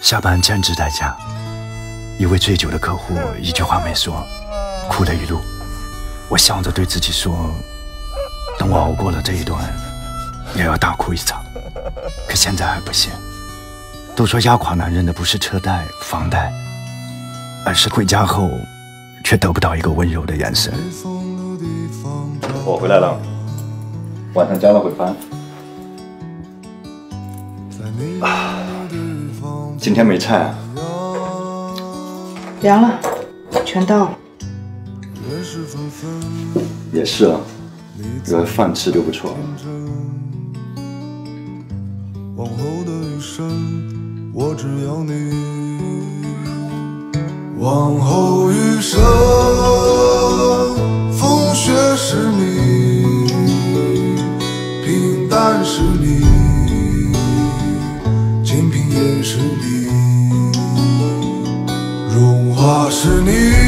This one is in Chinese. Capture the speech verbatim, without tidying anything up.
下班兼职代驾，一位醉酒的客户一句话没说，哭了一路。我笑着对自己说，等我熬过了这一段，也要大哭一场。可现在还不行。都说压垮男人的不是车贷、房贷，而是回家后却得不到一个温柔的眼神。我回来了，晚上加了会班。啊，今天没菜啊？ 凉了，全到了。 也是啊，有饭吃就不错了。往后的余生，我只要你。往后余生，风雪是你，平淡是你，清贫也是你，荣华是你。